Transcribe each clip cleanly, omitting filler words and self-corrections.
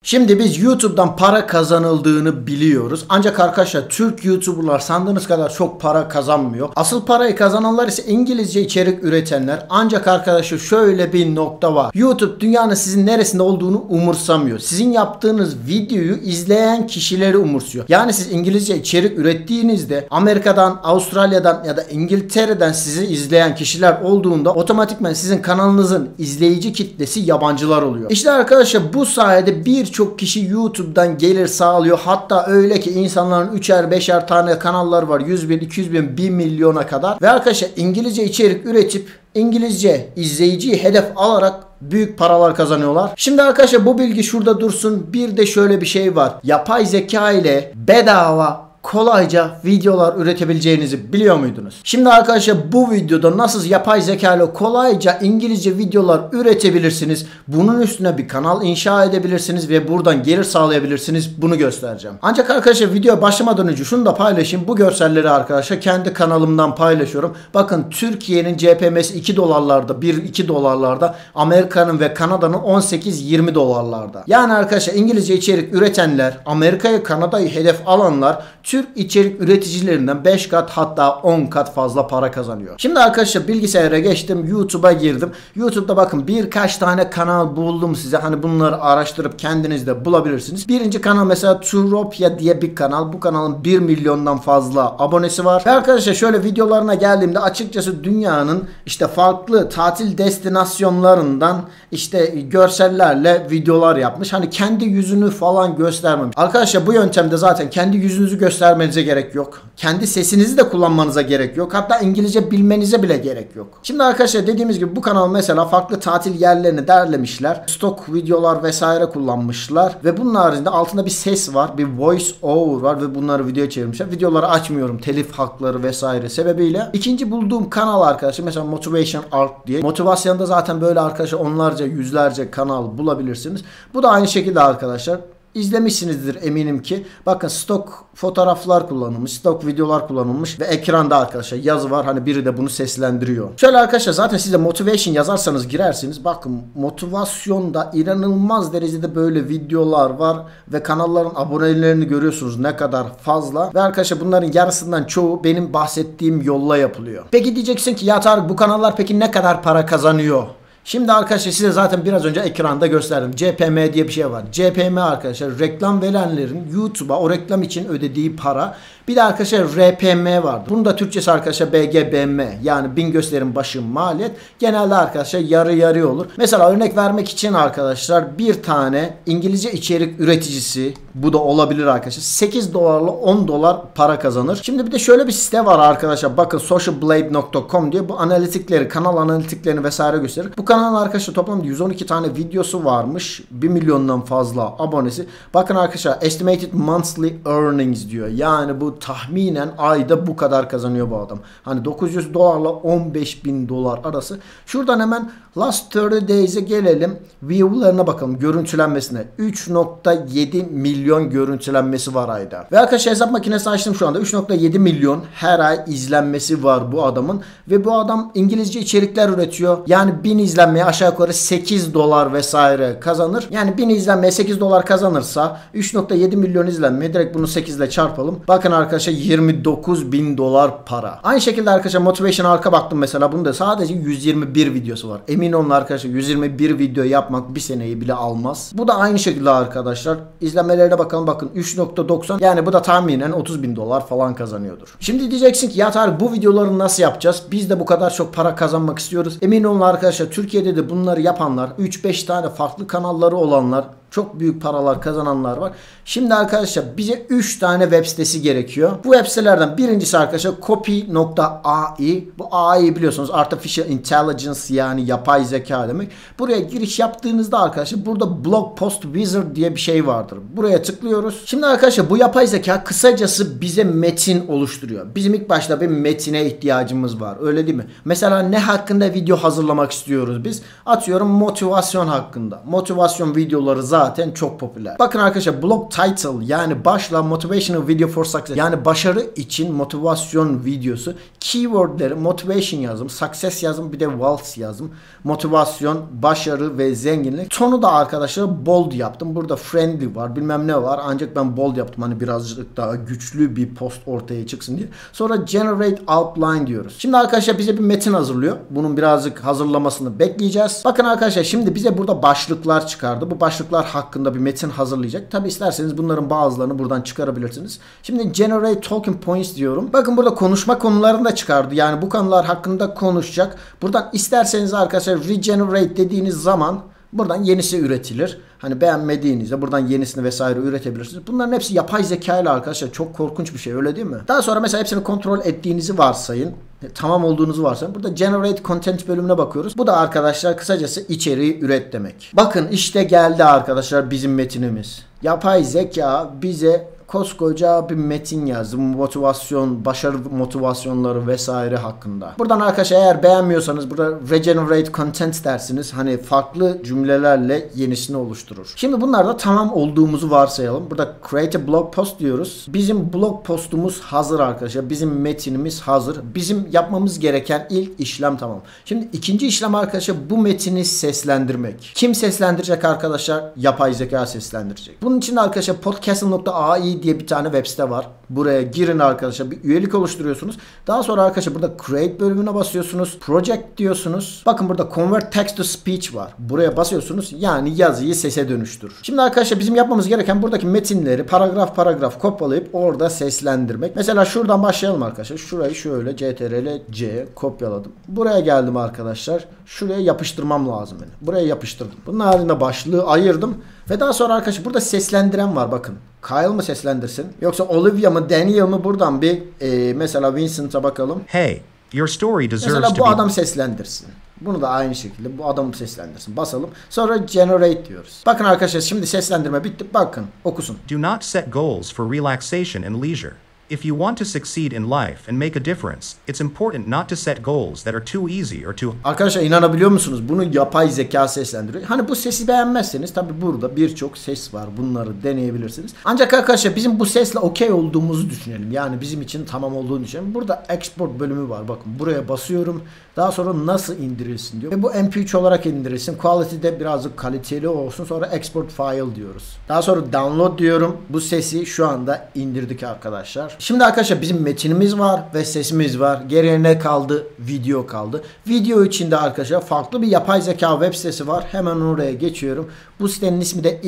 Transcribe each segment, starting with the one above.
Şimdi biz YouTube'dan para kazanıldığını biliyoruz. Ancak arkadaşlar Türk YouTuber'lar sandığınız kadar çok para kazanmıyor. Asıl parayı kazananlar ise İngilizce içerik üretenler. Ancak arkadaşlar şöyle bir nokta var. YouTube dünyanın sizin neresinde olduğunu umursamıyor. Sizin yaptığınız videoyu izleyen kişileri umursuyor. Yani siz İngilizce içerik ürettiğinizde Amerika'dan, Avustralya'dan ya da İngiltere'den sizi izleyen kişiler olduğunda otomatikman sizin kanalınızın izleyici kitlesi yabancılar oluyor. İşte arkadaşlar bu sayede birçok kişi YouTube'dan gelir sağlıyor. Hatta öyle ki insanların 3'er 5'er tane kanalları var. 100 bin, 200 bin, 1 milyona kadar. Ve arkadaşlar İngilizce içerik üretip İngilizce izleyiciyi hedef alarak büyük paralar kazanıyorlar. Şimdi arkadaşlar bu bilgi şurada dursun. Bir de şöyle bir şey var. Yapay zeka ile bedava kolayca videolar üretebileceğinizi biliyor muydunuz? Şimdi arkadaşlar bu videoda nasıl yapay zeka ile kolayca İngilizce videolar üretebilirsiniz? Bunun üstüne bir kanal inşa edebilirsiniz ve buradan gelir sağlayabilirsiniz. Bunu göstereceğim. Ancak arkadaşlar videoya başlamadan önce şunu da paylaşayım. Bu görselleri arkadaşlar kendi kanalımdan paylaşıyorum. Bakın Türkiye'nin CPM'si 2 dolarlarda, 1-2 dolarlarda. Amerika'nın ve Kanada'nın 18-20 dolarlarda. Yani arkadaşlar İngilizce içerik üretenler, Amerika'yı, Kanada'yı hedef alanlar Türk içerik üreticilerinden 5 kat hatta 10 kat fazla para kazanıyor. Şimdi arkadaşlar bilgisayara geçtim. YouTube'a girdim. YouTube'da bakın birkaç tane kanal buldum size. Hani bunları araştırıp kendiniz de bulabilirsiniz. Birinci kanal mesela Turopia diye bir kanal. Bu kanalın 1 milyondan fazla abonesi var. Ve arkadaşlar şöyle videolarına geldiğimde açıkçası dünyanın işte farklı tatil destinasyonlarından işte görsellerle videolar yapmış. Hani kendi yüzünü falan göstermemiş. Arkadaşlar bu yöntemde zaten kendi yüzünüzü göstermenize gerek yok. Kendi sesinizi de kullanmanıza gerek yok. Hatta İngilizce bilmenize bile gerek yok. Şimdi arkadaşlar dediğimiz gibi bu kanal mesela farklı tatil yerlerini derlemişler. Stok videolar vesaire kullanmışlar. Ve bunun haricinde altında bir ses var. Bir voice over var ve bunları videoya çevirmişler. Videoları açmıyorum telif hakları vesaire sebebiyle. İkinci bulduğum kanal arkadaşlar mesela Motivation Art diye. Motivasyonda zaten böyle arkadaşlar onlarca yüzlerce kanal bulabilirsiniz. Bu da aynı şekilde arkadaşlar. İzlemişsinizdir eminim ki. Bakın stok fotoğraflar kullanılmış, stok videolar kullanılmış ve ekranda arkadaşlar yazı var. Hani biri de bunu seslendiriyor. Şöyle arkadaşlar zaten siz de motivation yazarsanız girersiniz. Bakın motivasyonda inanılmaz derecede böyle videolar var ve kanalların abonelerini görüyorsunuz ne kadar fazla. Ve arkadaşlar bunların yarısından çoğu benim bahsettiğim yolla yapılıyor. Peki diyeceksin ki ya Tarık bu kanallar peki ne kadar para kazanıyor? Şimdi arkadaşlar size zaten biraz önce ekranda gösterdim. CPM diye bir şey var. CPM arkadaşlar reklam verenlerin YouTube'a o reklam için ödediği para. Bir de arkadaşlar RPM vardır. Bunun da Türkçesi arkadaşlar BGBM. Yani 1000 gösterim başı maliyet. Genelde arkadaşlar yarı yarı olur. Mesela örnek vermek için arkadaşlar bir tane İngilizce içerik üreticisi, bu da olabilir arkadaşlar, 8 dolarla 10 dolar para kazanır. Şimdi bir de şöyle bir site var arkadaşlar. Bakın socialblade.com diye bu analitikleri, kanal analitiklerini vesaire gösterir. Bu kanalın arkadaşlar toplamda 112 tane videosu varmış. 1 milyondan fazla abonesi. Bakın arkadaşlar estimated monthly earnings diyor. Yani bu tahminen ayda bu kadar kazanıyor bu adam. Hani 900 dolarla 15.000 dolar arası. Şuradan hemen last 30 days'e gelelim. View'larına bakalım. Görüntülenmesine. 3.7 milyon görüntülenmesi var ayda. Ve arkadaşlar hesap makinesi açtım şu anda. 3.7 milyon her ay izlenmesi var bu adamın. Ve bu adam İngilizce içerikler üretiyor. Yani 1000 izlenmeye aşağı yukarı 8 dolar vesaire kazanır. Yani 1000 izlenmeye 8 dolar kazanırsa 3.7 milyon izlenmeye direkt bunu 8 ile çarpalım. Bakın arkadaşlar 29.000 dolar para. Aynı şekilde arkadaşlar Motivation Art'a baktım mesela. Bunda sadece 121 videosu var. Emin olun arkadaşlar 121 video yapmak bir seneyi bile almaz. Bu da aynı şekilde arkadaşlar. İzlenmelerine bakalım. Bakın 3.90. Yani bu da tahminen 30.000 dolar falan kazanıyordur. Şimdi diyeceksin ki ya Tarık bu videoları nasıl yapacağız? Biz de bu kadar çok para kazanmak istiyoruz. Emin olun arkadaşlar Türkiye'de de bunları yapanlar, 3-5 tane farklı kanalları olanlar, çok büyük paralar kazananlar var. Şimdi arkadaşlar bize 3 tane web sitesi gerekiyor. Bu web sitelerden birincisi arkadaşlar copy.ai. Bu AI biliyorsunuz Artificial Intelligence yani yapay zeka demek. Buraya giriş yaptığınızda arkadaşlar burada Blog Post Wizard diye bir şey vardır. Buraya tıklıyoruz. Şimdi arkadaşlar bu yapay zeka kısacası bize metin oluşturuyor. Bizim ilk başta bir metine ihtiyacımız var. Öyle değil mi? Mesela ne hakkında video hazırlamak istiyoruz biz? Atıyorum motivasyon hakkında. Motivasyon videoları zaten zaten çok popüler. Bakın arkadaşlar, blog title yani başla motivational video for success yani başarı için motivasyon videosu. Keywordleri motivation yazdım, success yazdım, bir de wealth yazdım. Motivasyon, başarı ve zenginlik. Tonu da arkadaşlar bold yaptım. Burada friendly var, bilmem ne var. Ancak ben bold yaptım hani birazcık daha güçlü bir post ortaya çıksın diye. Sonra generate outline diyoruz. Şimdi arkadaşlar bize bir metin hazırlıyor. Bunun birazcık hazırlamasını bekleyeceğiz. Bakın arkadaşlar, şimdi bize burada başlıklar çıkardı. Bu başlıklar hakkında bir metin hazırlayacak. Tabi isterseniz bunların bazılarını buradan çıkarabilirsiniz. Şimdi generate talking points diyorum. Bakın burada konuşma konularını da çıkardı. Yani bu konular hakkında konuşacak. Buradan isterseniz arkadaşlar regenerate dediğiniz zaman buradan yenisi üretilir. Hani beğenmediğinizde buradan yenisini vesaire üretebilirsiniz. Bunların hepsi yapay zeka ile arkadaşlar, çok korkunç bir şey, öyle değil mi? Daha sonra mesela hepsini kontrol ettiğinizi varsayın. Tamam olduğunuzu varsayın. Burada generate content bölümüne bakıyoruz. Bu da arkadaşlar kısacası içeriği üret demek. Bakın işte geldi arkadaşlar bizim metinimiz. Yapay zeka bize koskoca bir metin yazdım. Motivasyon, başarı motivasyonları vesaire hakkında. Buradan arkadaşlar eğer beğenmiyorsanız burada regenerate content dersiniz. Hani farklı cümlelerle yenisini oluşturur. Şimdi bunlarda tamam olduğumuzu varsayalım. Burada create a blog post diyoruz. Bizim blog postumuz hazır arkadaşlar. Bizim metinimiz hazır. Bizim yapmamız gereken ilk işlem tamam. Şimdi ikinci işlem arkadaşlar bu metini seslendirmek. Kim seslendirecek arkadaşlar? Yapay zeka seslendirecek. Bunun için arkadaşlar podcastle.ai diye bir tane web site var. Buraya girin arkadaşlar. Bir üyelik oluşturuyorsunuz. Daha sonra arkadaşlar burada create bölümüne basıyorsunuz. Project diyorsunuz. Bakın burada convert text to speech var. Buraya basıyorsunuz. Yani yazıyı sese dönüştür. Şimdi arkadaşlar bizim yapmamız gereken buradaki metinleri paragraf paragraf kopyalayıp orada seslendirmek. Mesela şuradan başlayalım arkadaşlar. Şurayı şöyle CTRL-C kopyaladım. Buraya geldim arkadaşlar. Şuraya yapıştırmam lazım benim. Buraya yapıştırdım. Bunun haricinde başlığı ayırdım. Ve daha sonra arkadaşlar burada seslendiren var bakın. Kyle mı seslendirsin? Yoksa Olivia mı, Daniel mı? Buradan bir mesela Vincent'a bakalım. Hey, your story deserves mesela to bu be... adam seslendirsin. Bunu da aynı şekilde bu adam seslendirsin. Basalım. Sonra generate diyoruz. Bakın arkadaşlar şimdi seslendirme bitti. Bakın okusun. Do not set goals for relaxation and leisure. If you want to succeed in life and make a difference, it's important not to set goals that are too easy or too... Arkadaşlar inanabiliyor musunuz? Bunu yapay zeka seslendiriyor. Hani bu sesi beğenmezseniz tabi burada birçok ses var. Bunları deneyebilirsiniz. Ancak arkadaşlar bizim bu sesle okey olduğumuzu düşünelim. Yani bizim için tamam olduğunu düşünelim. Burada export bölümü var. Bakın buraya basıyorum. Daha sonra nasıl indirilsin diyor. Ve bu MP3 olarak indirilsin. Quality de birazcık kaliteli olsun. Sonra export file diyoruz. Daha sonra download diyorum. Bu sesi şu anda indirdik arkadaşlar. Şimdi arkadaşlar bizim metinimiz var ve sesimiz var. Geriye ne kaldı? Video kaldı. Video içinde arkadaşlar farklı bir yapay zeka web sitesi var. Hemen oraya geçiyorum. Bu sitenin ismi de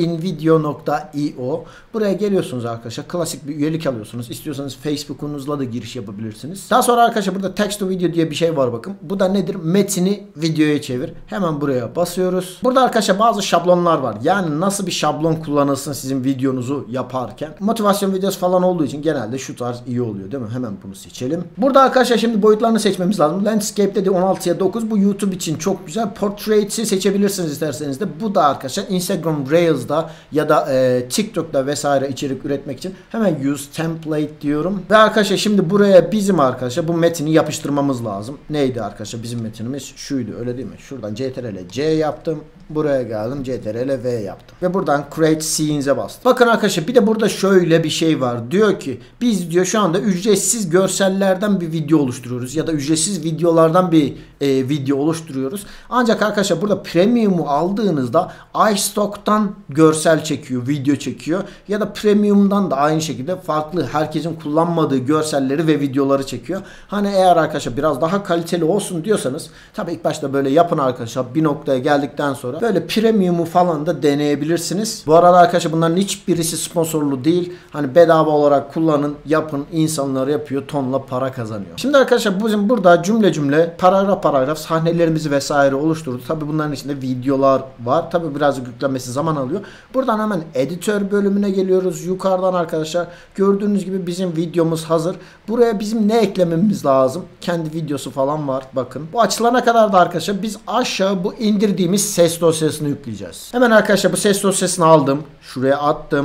invideo.io. Buraya geliyorsunuz arkadaşlar. Klasik bir üyelik alıyorsunuz. İstiyorsanız Facebook'unuzla da giriş yapabilirsiniz. Daha sonra arkadaşlar burada text to video diye bir şey var bakın. Bu da nedir? Metini videoya çevir. Hemen buraya basıyoruz. Burada arkadaşlar bazı şablonlar var. Yani nasıl bir şablon kullanılsın sizin videonuzu yaparken. Motivasyon videosu falan olduğu için genelde şu tarz iyi oluyor değil mi? Hemen bunu seçelim. Burada arkadaşlar şimdi boyutlarını seçmemiz lazım. Landscape'de de 16'ya 9. Bu YouTube için çok güzel. Portrait'i seçebilirsiniz isterseniz de. Bu da arkadaşlar Instagram Reels'da ya da TikTok'ta vesaire içerik üretmek için hemen use template diyorum. Ve arkadaşlar şimdi buraya bizim arkadaşlar bu metini yapıştırmamız lazım. Neydi arkadaşlar? Bizim metinimiz şuydu, öyle değil mi? Şuradan CTRL-C yaptım. Buraya geldim, CTRL-V yaptım. Ve buradan create scenes'e bastım. Bakın arkadaşlar bir de burada şöyle bir şey var. Diyor ki biz diyor şu anda ücretsiz görsellerden bir video oluşturuyoruz. Ya da ücretsiz videolardan bir video oluşturuyoruz. Ancak arkadaşlar burada premium'u aldığınızda iStock'tan görsel çekiyor, video çekiyor. Ya da premium'dan da aynı şekilde farklı herkesin kullanmadığı görselleri ve videoları çekiyor. Hani eğer arkadaşlar biraz daha kaliteli olsun diyorsanız tabii ilk başta böyle yapın arkadaşlar. Bir noktaya geldikten sonra böyle premium'u falan da deneyebilirsiniz. Bu arada arkadaşlar bunların hiçbirisi sponsorlu değil. Hani bedava olarak kullanın, yapın. İnsanlar yapıyor, tonla para kazanıyor. Şimdi arkadaşlar bizim burada cümle cümle, paragraf paragraf sahnelerimizi vesaire oluşturduk. Tabii bunların içinde videolar var. Tabii birazcık yüklenmesi zaman alıyor. Buradan hemen editör bölümüne geliyoruz. Yukarıdan arkadaşlar gördüğünüz gibi bizim videomuz hazır. Buraya bizim ne eklememiz lazım? Kendi videosu falan var. Bakın. Bu açılana kadar da arkadaşlar biz aşağı bu indirdiğimiz ses dosyasını yükleyeceğiz. Hemen arkadaşlar bu ses dosyasını aldım. Şuraya attım.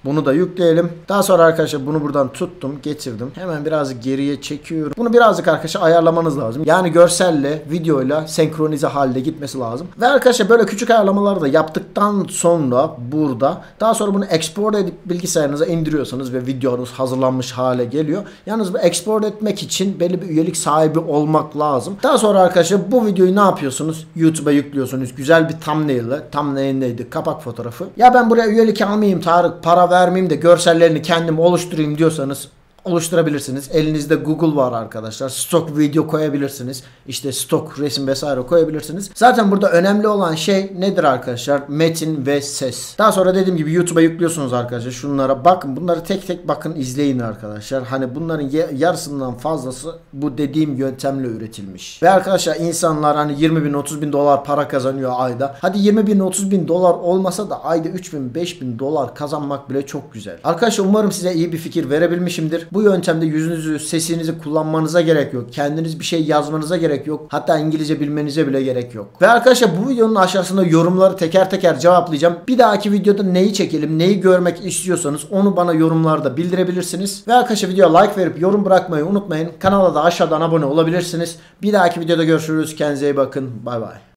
Bunu da yükleyelim. Daha sonra arkadaşlar bunu buradan tuttum, getirdim. Hemen biraz geriye çekiyorum. Bunu birazcık arkadaşlar ayarlamanız lazım. Yani görselle, videoyla senkronize halde gitmesi lazım. Ve arkadaşlar böyle küçük ayarlamaları da yaptıktan sonra burada daha sonra bunu export edip bilgisayarınıza indiriyorsanız ve videonuz hazırlanmış hale geliyor. Yalnız bu export etmek için belli bir üyelik sahibi olmak lazım. Daha sonra arkadaşlar bu videoyu ne yapıyorsunuz? YouTube'a yüklüyorsunuz. Güzel bir thumbnail'la. Thumbnail neydi? Kapak fotoğrafı. Ya ben buraya üyelik almayayım Tarık, para vermeyeyim de görsellerini kendim oluşturayım diyorsanız oluşturabilirsiniz. Elinizde Google var arkadaşlar. Stok video koyabilirsiniz. İşte stok resim vesaire koyabilirsiniz. Zaten burada önemli olan şey nedir arkadaşlar? Metin ve ses. Daha sonra dediğim gibi YouTube'a yüklüyorsunuz arkadaşlar. Şunlara bakın. Bunları tek tek bakın, izleyin arkadaşlar. Hani bunların yarısından fazlası bu dediğim yöntemle üretilmiş. Ve arkadaşlar insanlar hani 20 bin 30 bin dolar para kazanıyor ayda. Hadi 20 bin 30 bin dolar olmasa da ayda 3 bin 5 bin dolar kazanmak bile çok güzel. Arkadaşlar umarım size iyi bir fikir verebilmişimdir. Bu yöntemde yüzünüzü, sesinizi kullanmanıza gerek yok. Kendiniz bir şey yazmanıza gerek yok. Hatta İngilizce bilmenize bile gerek yok. Ve arkadaşlar bu videonun aşağısında yorumları teker teker cevaplayacağım. Bir dahaki videoda neyi çekelim, neyi görmek istiyorsanız onu bana yorumlarda bildirebilirsiniz. Ve arkadaşlar videoya like verip yorum bırakmayı unutmayın. Kanala da aşağıdan abone olabilirsiniz. Bir dahaki videoda görüşürüz. Kendinize iyi bakın. Bay bay.